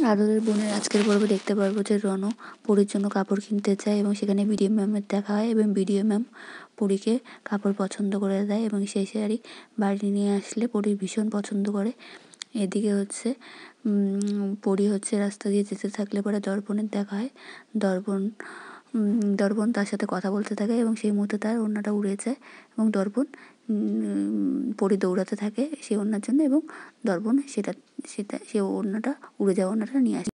আদরের বোনের আজকের পর্বে দেখতে পারবো যে রনু পরীর জন্য কাপড় কিনতে যায় এবং সেখানে বিডিও ম্যামের দেখা হয় এবং বিডিও ম্যাম পরীকে কাপড় পছন্দ করে দেয় এবং সেই শাড়ি বাড়ি নিয়ে আসলে পরী ভীষণ পছন্দ করে। এদিকে হচ্ছে পরী হচ্ছে রাস্তা দিয়ে যেতে থাকলে পরে দর্পণের দেখা হয়। দর্পণ তার সাথে কথা বলতে থাকে এবং সেই মুহূর্তে তার ওড়নাটা উড়ে যায় এবং দর্পণ পরী দৌড়াতে থাকে সেই ওড়নার জন্য এবং দর্পণ সে ওড়নাটা উড়ে যাওয়া ওড়নাটা নিয়ে আসে।